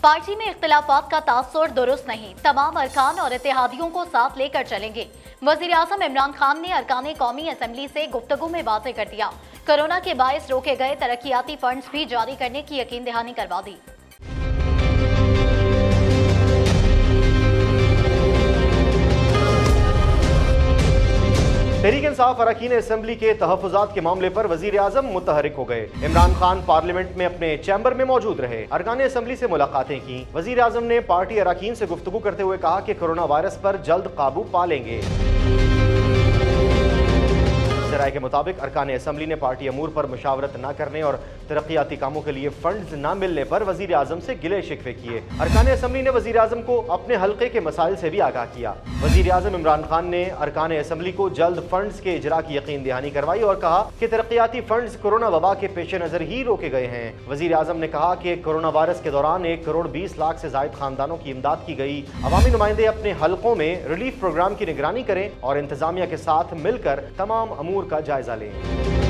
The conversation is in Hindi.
पार्टी में इख्तिलाफात का तासुर दुरुस्त नहीं, तमाम अरकान और इत्तेहादियों को साथ लेकर चलेंगे। वज़ीर आज़म इमरान खान ने अरकान कौमी असम्बली से गुफ्तगू में वाज़ेह कर दिया। कोरोना के बायस रोके गए तरक्याती फंड्स भी जारी करने की यकीन दहानी करवा दी। तहरीक इंसाफ अरकान असम्बली के तहफ़्फ़ुज़ात के मामले पर वज़ीर आज़म मुतहरिक हो गए। इमरान खान पार्लियामेंट में अपने चैम्बर में मौजूद रहे, अरकान असम्बली से मुलाकातें की। वज़ीर आज़म ने पार्टी अरकान से गुफ्तगू करते हुए कहा कि कोरोना वायरस पर जल्द काबू पा लेंगे। राय के मुताबिक अरकान असम्बली ने पार्टी अमूर पर मुशावरत न करने और तरक्याती कामों के लिए फंड्स न मिलने पर वज़ीर आज़म से गिले शिकवे किए। अरकान असम्बली ने वज़ीर आज़म को अपने हल्के के मसाइल से भी आगाह किया। वज़ीर आज़म इमरान खान ने अरकान असम्बली को जल्द फंड्स के इजरा की यकीन दहानी करवाई और कहा कि तरक्याती फंड्स कोरोना वबा के पेश नज़र ही रोके गए हैं। वज़ीर आज़म ने कहा कि कोरोना वायरस के दौरान 1 करोड़ 20 लाख से ज़ायद खानदानों की इमदाद की गई। अवामी नुमाइंदे अपने हल्कों में रिलीफ प्रोग्राम की निगरानी करें और इंतजामिया के साथ मिलकर तमाम अमूर का जायजा लें।